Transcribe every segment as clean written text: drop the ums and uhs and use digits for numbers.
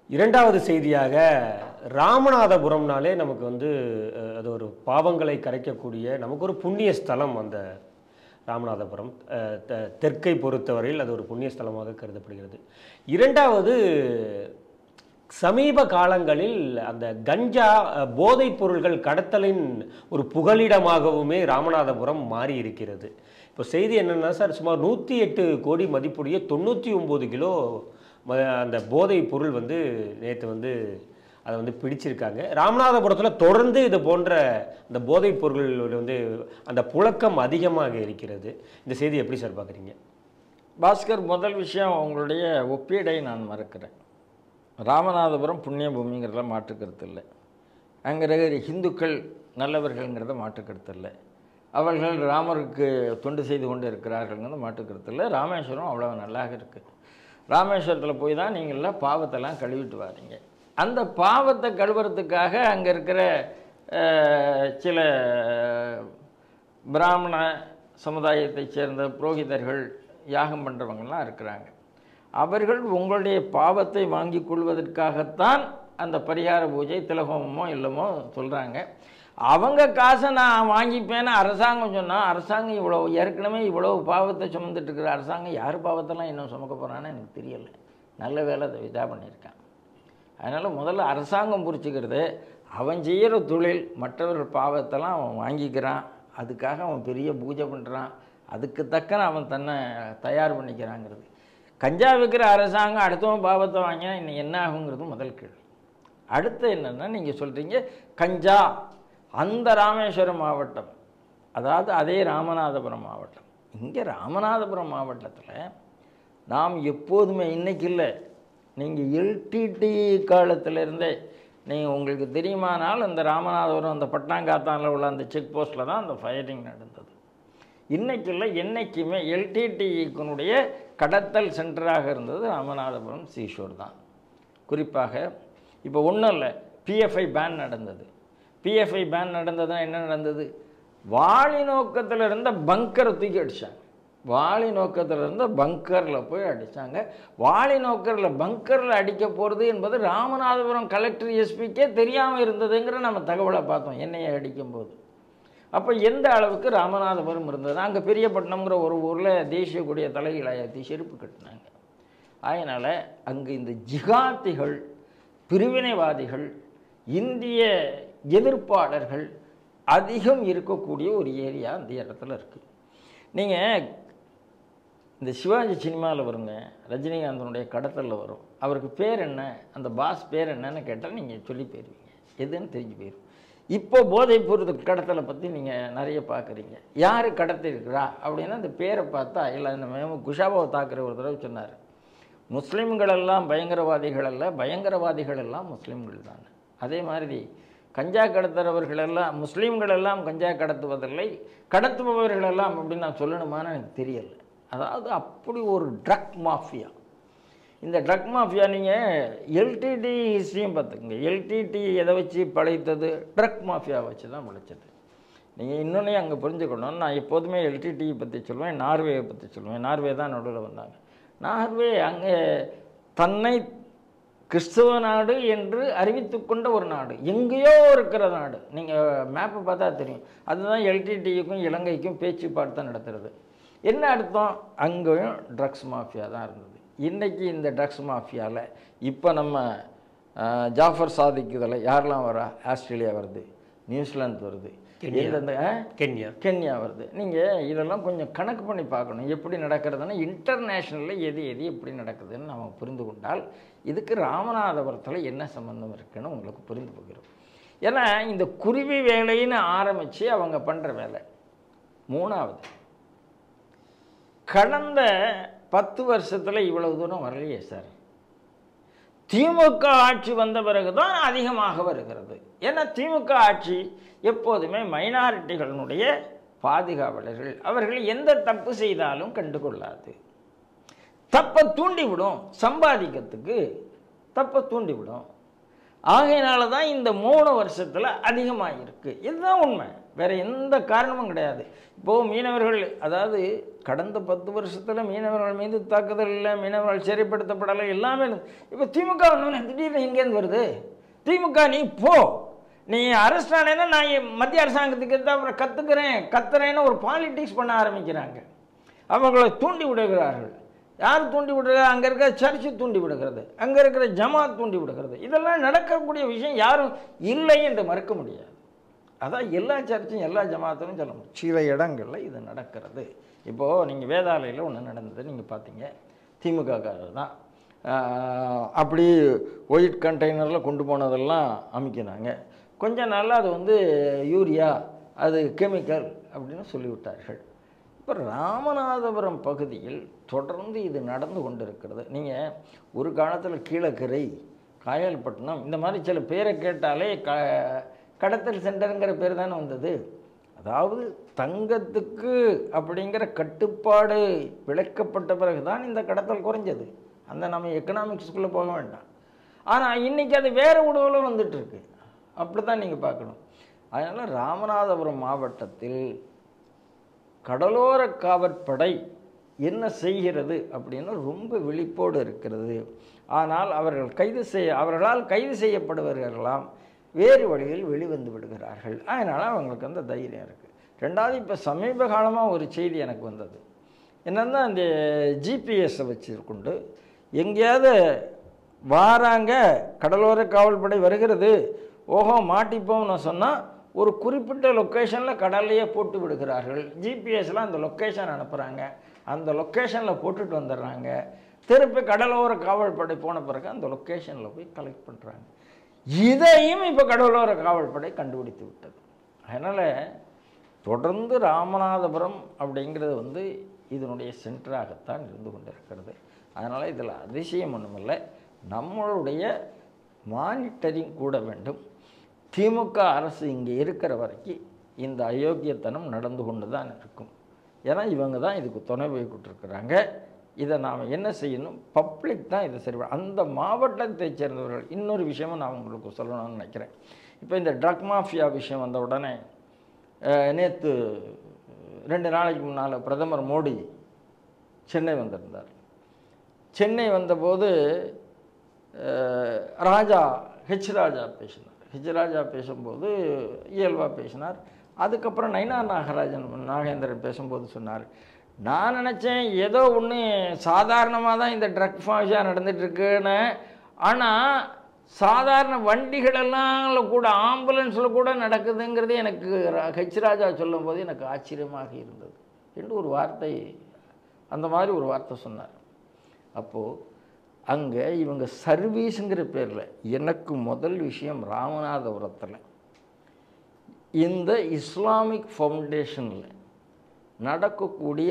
இரண்டாவது செய்தியாக ராமநாதபுரம்னாலே நமக்கு வந்து அது ஒரு பாவங்களை கரைக்கக்கூடிய நமக்கு ஒரு புண்ணிய ஸ்தலம். அந்த ராமநாதபுரம் தெற்கை பொறுத்தவரையில் அது ஒரு புண்ணிய ஸ்தலமாக கருதப்படுகிறது. இரண்டாவது, சமீப காலங்களில் அந்த கஞ்சா போதைப் பொருள்கள் கடத்தலின் ஒரு புகலிடமாகவுமே ராமநாதபுரம் மாறி இருக்கிறது. இப்போ செய்தி என்னென்னா சார், சுமார் 108 கோடி மதிப்புடைய 99 கிலோ அந்த போதைப் பொருள் வந்து நேற்று வந்து அதை வந்து பிடிச்சிருக்காங்க. ராமநாதபுரத்தில் தொடர்ந்து இது போன்ற அந்த போதைப் பொருள் வந்து அந்த புழக்கம் அதிகமாக இருக்கிறது. இந்த செய்தி எப்படி சார் பார்க்குறீங்க? பாஸ்கர், முதல் விஷயம் உங்களுடைய ஒப்பீடை நான் மறக்கிறேன். ராமநாதபுரம் புண்ணிய பூமிங்கிறத மாற்றுக்கருத்து இல்லை. அங்கே இருக்கிற இந்துக்கள் நல்லவர்கள்ங்கிறத மாற்றுக்கருத்து இல்லை. அவர்கள் ராமருக்கு தொண்டு செய்து கொண்டு இருக்கிறார்கள்ங்கிறத மாற்றுக்கருத்து இல்லை. ராமேஸ்வரம் அவ்வளோ நல்லாக இருக்குது. ராமேஸ்வரத்தில் போய் தான் நீங்கள்லாம் பாவத்தெல்லாம் கழுவிட்டு வாரீங்க. அந்த பாவத்தை கழுவுறதுக்காக அங்கே இருக்கிற சில பிராமண சமுதாயத்தைச் சேர்ந்த புரோகிதர்கள், யாகம் பண்ணுறவங்கள்லாம் இருக்கிறாங்க. அவர்கள் உங்களுடைய பாவத்தை வாங்கி கொள்வதற்காகத்தான் அந்த பரிகார பூஜை திலகோமமோ இல்லமோ சொல்கிறாங்க. அவங்க காசை நான் வாங்கிப்பேன்னு அரசாங்கம் சொன்னால், அரசாங்கம் இவ்வளோ ஏற்கனவே இவ்வளோ பாவத்தை சுமந்துட்டு இருக்கிற அரசாங்கம் யார் பாவத்தெல்லாம் இன்னும் சுமக்க போகிறான்னு எனக்கு தெரியலை. நல்ல வேலை அதை இதாக பண்ணியிருக்கான். அதனால் முதல்ல அரசாங்கம் புரிச்சுக்கிறது, அவன் செய்கிற தொழில் மற்றவர்கள் பாவத்தெல்லாம் அவன் வாங்கிக்கிறான், அதுக்காக அவன் பெரிய பூஜை பண்ணுறான், அதுக்கு தக்கன அவன் தன்னை தயார் பண்ணிக்கிறாங்கிறது. கஞ்சா விற்கிற அரசாங்கம் அடுத்தவன் பாவத்தை வாங்கினா இன்னும் என்ன ஆகுங்கிறது முதல் கேள்வி. அடுத்து என்னென்னா, நீங்கள் சொல்கிறீங்க கஞ்சா அந்த ராமேஸ்வரம் மாவட்டம், அதாவது அதே ராமநாதபுரம் மாவட்டம். இங்கே ராமநாதபுரம் மாவட்டத்தில் நாம் எப்போதுமே இன்றைக்கி இல்லை, நீங்கள் எல்டிடி காலத்திலேருந்தே நீங்கள் உங்களுக்கு தெரியுமானால் அந்த ராமநாதபுரம் அந்த பட்டாங்காத்தானில் உள்ள அந்த செக் போஸ்ட்டில் தான் அந்த ஃபயரிங் நடந்தது. இன்றைக்கி இல்லை, என்றைக்குமே எல்டிடியினுடைய கடத்தல் சென்டராக இருந்தது ராமநாதபுரம் சீஷோர் தான். குறிப்பாக இப்போ ஒன்றும் இல்லை, பிஎஃப்ஐ பேன் நடந்தது. பிஎஃப்ஐ பேன் நடந்ததுன்னா என்ன நடந்தது? வாளி நோக்கத்தில் இருந்த பங்கரை தூக்கி அடித்தாங்க. வாளி நோக்கத்தில் இருந்த பங்கரில் போய் அடித்தாங்க. வாளி நோக்கரில் பங்கரில் அடிக்க போகிறது என்பது ராமநாதபுரம் கலெக்டர் எஸ்பிக்கே தெரியாமல் இருந்ததுங்கிற நம்ம தகவலை பார்த்தோம் எண்ணெயை அடிக்கும்போது. அப்போ எந்த அளவுக்கு ராமநாதபுரம் இருந்தது? அங்கே பெரியப்பட்டினம்ங்கிற ஒரு ஊரில் தேசிய கொடிய தலைகளாயத்தி செருப்பு கட்டினாங்க. அதனால் அங்கே இந்த ஜிகாத்திகள், பிரிவினைவாதிகள், இந்திய எதிர்ப்பாளர்கள் அதிகம் இருக்கக்கூடிய ஒரு ஏரியா அந்த இடத்துல இருக்குது. நீங்கள் இந்த சிவாஜி சினிமாவில் வருங்க, ரஜினிகாந்தனுடைய கடத்தலில் வரும், அவருக்கு பேர் என்ன, அந்த பாஸ் பேர் என்னன்னு கேட்டால் நீங்கள் சொல்லி போயிடுவீங்க, எதுன்னு தெரிஞ்சு போயிடும். இப்போ போதைப் பொருள் கடத்தலை பற்றி நீங்கள் நிறைய பார்க்குறீங்க. யார் கடத்திருக்கிறா அப்படின்னா அந்த பேரை பார்த்தா இல்லை. இந்த குஷாபாவை தாக்குற ஒரு தடவை சொன்னார், முஸ்லீம்களெல்லாம் பயங்கரவாதிகள் அல்ல, பயங்கரவாதிகள் எல்லாம் முஸ்லீம்கள் தான். அதே மாதிரி கஞ்சா கடத்துறவர்களெல்லாம் முஸ்லீம்களெல்லாம் கஞ்சா கடத்துவதில்லை, கடத்துபவர்களெல்லாம் அப்படின்னு நான் சொல்லணுமான்னு எனக்கு தெரியலை. அதாவது அப்படி ஒரு ட்ரக் மாஃபியா. இந்த ட்ரக் மாஃபியா நீங்கள் எல்டிடி ஹிஸ்ட்ரியும் பார்த்துக்குங்க. எல்டிடி எதை வச்சு பழைத்தது? ட்ரக் மாஃபியா வச்சு தான் பழைச்சது. நீங்கள் இன்னொன்னே அங்கே புரிஞ்சுக்கணும். நான் எப்போதுமே எல்டிடியை பற்றி சொல்லுவேன், நார்வேயை பற்றி சொல்லுவேன். நார்வே தான் நடுவில் வந்தாங்க. நார்வே அங்கே தன்னை கிறிஸ்தவ நாடு என்று அறிவித்து கொண்ட ஒரு நாடு, எங்கேயோ இருக்கிற நாடு. நீங்கள் மேப்பை பார்த்தா தெரியும். அதுதான் எல்டிடிக்கும் இலங்கைக்கும் பேச்சுப்பாடு தான் நடத்துறது. என்ன அர்த்தம்? அங்கேயும் ட்ரக்ஸ் மாஃபியா தான் இருந்தது. இன்றைக்கி இந்த ட்ரக்ஸ் மாஃபியாவில் இப்போ நம்ம ஜாஃபர் சாதிக்குதில் யாரெல்லாம் வரா? ஆஸ்திரேலியா வருது, நியூசிலாந்து வருது, கென்யா வருது. நீங்கள் இதெல்லாம் கொஞ்சம் கணக்கு பண்ணி பார்க்கணும். எப்படி நடக்கிறதுனா இன்டர்நேஷ்னலில் எது எப்படி நடக்குதுன்னு நம்ம புரிந்து கொண்டால் இதுக்கு ராமநாதபுரத்தில் என்ன சம்மந்தம் இருக்குன்னு உங்களுக்கு புரிந்து போகிறோம். ஏன்னா இந்த குருவி வேலைன்னு ஆரம்பித்து அவங்க பண்ணுற வேலை. மூணாவது, கடந்த 10 வருஷத்தில் இவ்வளவு தூரம் வரலையே சார். திமுக ஆட்சி வந்த பிறகு தான் அதிகமாக வருகிறது. ஏன்னா திமுக ஆட்சி எப்போதுமே மைனாரிட்டிகளினுடைய பாதுகாவலர்கள், அவர்கள் எந்த தப்பு செய்தாலும் கண்டுகொள்ளாது, தப்பை தூண்டிவிடும், சம்பாதிக்கிறதுக்கு தப்பை தூண்டிவிடும். ஆகையினால தான் இந்த 3 வருஷத்தில் அதிகமாக இருக்குது. இதுதான் உண்மை. வேறு எந்த காரணமும் கிடையாது. இப்போது மீனவர்கள், அதாவது கடந்த 10 வருஷத்தில் மீனவர்கள் மீது தாக்குதல் இல்லை, மீனவர்கள் சிறைப்படுத்தப்படலை, எல்லாமே. இப்போ திமுக திடீர்னு எங்கேருந்து வருது? திமுக நீ போ, நீ அரெஸ்ட் ஆனேன்னா நான் மத்திய அரசாங்கத்துக்கு தான் அப்புறம் கத்துறேன்னு ஒரு பாலிட்டிக்ஸ் பண்ண ஆரம்பிக்கிறாங்க. அவர்களை தூண்டி விடுகிறார்கள். யார் தூண்டி விடுறது? அங்கே இருக்கிற சர்ச்சு தூண்டி விடுகிறது, அங்கே இருக்கிற ஜமாத் தூண்டி விடுகிறது. இதெல்லாம் நடக்கக்கூடிய விஷயம், யாரும் இல்லை என்று மறுக்க முடியாது. அதான் எல்லா சர்ச்சும் எல்லா ஜமாத்தும் சொல்ல முடியும். சில இடங்களில் இது நடக்கிறது. இப்போது நீங்கள் வேதாளையில் ஒன்று நடந்தது, நீங்கள் பார்த்தீங்க. திமுகக்காரர் தான் அப்படி ஒயிட் கண்டெய்னரில் கொண்டு போனதெல்லாம் அமைக்கினாங்க. கொஞ்ச நாளில் அது யூரியா, அது கெமிக்கல் அப்படின்னு சொல்லிவிட்டார்கள். இப்போ ராமநாதபுரம் பகுதியில் தொடர்ந்து இது நடந்து கொண்டு இருக்கிறது. நீங்கள் ஒரு காலத்தில் கீழக்கரை, காயல்பட்டினம், இந்த மாதிரி சில பேரை கேட்டாலே கடத்தல் சென்டருங்கிற பேர் தானே வந்தது. அதாவது தங்கத்துக்கு அப்படிங்கிற கட்டுப்பாடு விளக்கப்பட்ட பிறகு தான் இந்த கடத்தல் குறைஞ்சது. அந்த நம்ம எக்கனாமிக்ஸ்குள்ளே போக வேண்டாம். ஆனால் இன்றைக்கி அது வேறு உணவில் வந்துட்டுருக்கு. அப்படி தான் நீங்கள் பார்க்கணும். அதனால் ராமநாதபுரம் மாவட்டத்தில் கடலோர காவற்படை என்ன செய்கிறது அப்படின்னு ரொம்ப விழிப்போடு இருக்கிறது. ஆனால் அவர்களால் கைது செய்யப்படுபவர்களெல்லாம் வேறு வழியில் வெளிவந்து விடுகிறார்கள். அதனால் அவங்களுக்கு அந்த தைரியம் இருக்குது. ரெண்டாவது, இப்போ சமீப காலமாக ஒரு செய்தி எனக்கு வந்தது. என்னென்னா, இந்த ஜிபிஎஸ்ஸை வச்சுக்கொண்டு எங்கேயாவது வாராங்க, கடலோர காவல்படை வருகிறது, ஓஹோ மாட்டிப்போம்னு சொன்னால் ஒரு குறிப்பிட்ட லொக்கேஷனில் கடல்லையே போட்டு விடுகிறார்கள். ஜிபிஎஸ்ஸில் அந்த லொக்கேஷன் அனுப்புகிறாங்க, அந்த லொக்கேஷனில் போட்டுட்டு வந்துடுறாங்க. திருப்பி கடலோர காவல்படை போன பிறகு அந்த லொக்கேஷனில் போய் கலெக்ட் பண்ணுறாங்க. இதையும் இப்போ கடலோர காவல்படை கண்டுபிடித்து விட்டது. அதனால் தொடர்ந்து ராமநாதபுரம் அப்படிங்கிறது இதனுடைய சென்டராகத்தான் இருந்து கொண்டிருக்கிறது. அதனால் இதில் அதிசயம் ஒன்றுமில்லை. நம்மளுடைய மானிட்டரிங் கூட வேண்டும். திமுக அரசு இங்கே இருக்கிற வரைக்கும் இந்த அயோக்கியத்தனம் நடந்து கொண்டு தான் இருக்கும். ஏன்னா இவங்க தான் இதுக்கு துணை போய்கிட்டுருக்குறாங்க. இதை நாம் என்ன செய்யணும்? பப்ளிக் தான் இதை சரி. அந்த மாவட்டத்தை சேர்ந்தவர்கள் இன்னொரு விஷயமும் நான் உங்களுக்கு சொல்லணும்னு நினைக்கிறேன். இப்போ இந்த ட்ரக் மாஃபியா விஷயம் வந்த உடனே நேற்று 2 நாளைக்கு முன்னால் பிரதமர் மோடி சென்னை வந்திருந்தார். சென்னை வந்தபோது ஹெச் ராஜா பேசினார். ஹெச் ராஜா பேசும்போது இயல்பாக பேசினார். அதுக்கப்புறம் நயினா நாகேந்திரன் பேசும்போது சொன்னார், நான் நினச்சேன் ஏதோ ஒன்று சாதாரணமாக தான் இந்த ட்ரக் மாஃபியா நடந்துகிட்ருக்குன்னு. ஆனால் சாதாரண வண்டிகளெல்லாம் கூட, ஆம்புலன்ஸில் கூட நடக்குதுங்கிறது எனக்கு ஹெச் ராஜா சொல்லும்போது எனக்கு ஆச்சரியமாக இருந்தது என்று ஒரு வார்த்தை, அந்த மாதிரி ஒரு வார்த்தை சொன்னார். அப்போது அங்கே இவங்க சர்வீஸுங்கிற பேரில், எனக்கு முதல் விஷயம் ராமநாதபுரத்தில் இந்த இஸ்லாமிக் ஃபவுண்டேஷனில் நடக்கக்கூடிய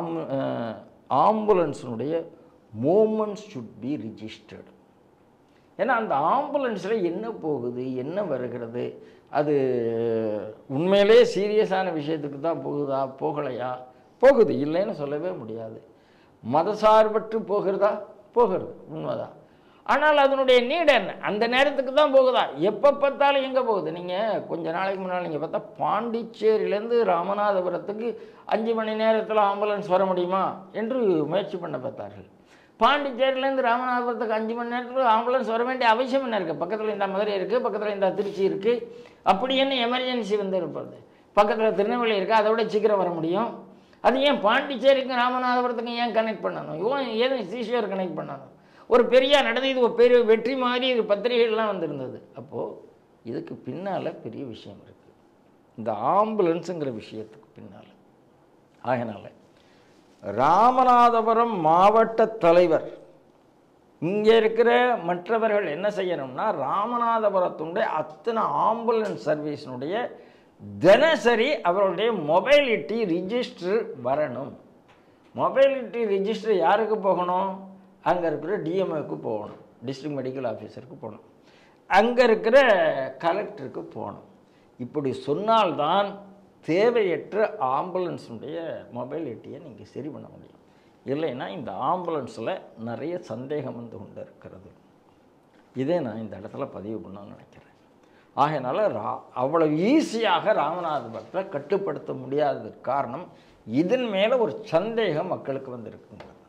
ஆம்புலன்ஸினுடைய மூமெண்ட்ஸ் ஷுட் பி ரிஜிஸ்டர்டு. ஏன்னா அந்த ஆம்புலன்ஸில் என்ன போகுது, என்ன வருகிறது, அது உண்மையிலே சீரியஸான விஷயத்துக்கு தான் போகுதா, போகலையா? போகுது, இல்லைன்னு சொல்லவே முடியாது. மதசார்பற்று போகிறதா? போகிறது, உண்மைதான். ஆனால் அதனுடைய நீடு என்ன? அந்த நேரத்துக்கு தான் போகுதா? எப்போ பார்த்தாலும் எங்கே போகுது? நீங்கள் கொஞ்ச நாளைக்கு முன்னால் நீங்கள் பார்த்தா பாண்டிச்சேரியிலேருந்து ராமநாதபுரத்துக்கு 5 மணி நேரத்தில் ஆம்புலன்ஸ் வர முடியுமா என்று முயற்சி பண்ண பார்த்தார்கள். பாண்டிச்சேரியிலேருந்து ராமநாதபுரத்துக்கு 5 மணி நேரத்தில் ஆம்புலன்ஸ் வர வேண்டிய அவசியம் என்ன இருக்குது? பக்கத்தில் இந்த மதுரை இருக்குது, பக்கத்தில் இந்த திருச்சி இருக்குது. அப்படி என்ன எமர்ஜென்சி இருப்பது? பக்கத்தில் திருநெல்வேலி இருக்குது, அதை விட சீக்கிரம் வர முடியும். அது ஏன் பாண்டிச்சேரிக்கும் ராமநாதபுரத்துக்கும் ஏன் கனெக்ட் பண்ணணும்? ஏன் ஈஸியாக கனெக்ட் பண்ணணும்? ஒரு பெரிய நடந்து, இது ஒரு பெரிய வெற்றி மாதிரி இது பத்திரிகைகள்லாம் வந்திருந்தது. அப்போது இதுக்கு பின்னால் பெரிய விஷயம் இருக்குது, இந்த ஆம்புலன்ஸுங்கிற விஷயத்துக்கு பின்னால். அதனால் ராமநாதபுரம் மாவட்ட தலைவர், இங்கே இருக்கிற மற்றவர்கள் என்ன செய்யணும்னா, ராமநாதபுரத்தினுடைய அத்தனை ஆம்புலன்ஸ் சர்வீஸினுடைய தினசரி அவர்களுடைய மொபைலிட்டி ரிஜிஸ்டர் வரணும். மொபைலிட்டி ரிஜிஸ்டர் யாருக்கு போகணும்? அங்கே இருக்கிற டிஎம்ஓக்கு போகணும், டிஸ்ட்ரிக்ட் மெடிக்கல் ஆஃபீஸருக்கு போகணும், அங்கே இருக்கிற கலெக்டருக்கு போகணும். இப்படி சொன்னால்தான் தேவையற்ற ஆம்புலன்ஸுடைய மொபைலிட்டியை நீங்கள் சரி பண்ண முடியும். இல்லைன்னா இந்த ஆம்புலன்ஸில் நிறைய சந்தேகம் வந்து கொண்டு இருக்கிறது. இதே நான் இந்த இடத்துல பதிவு பண்ணணும்னு நினைக்கிறேன். ஆகையினால அவ்வளவு ஈஸியாக ராமநாதபுரத்தை கட்டுப்படுத்த முடியாததுக்கு காரணம் இதன் மேலே ஒரு சந்தேகம் மக்களுக்கு வந்திருக்குங்க.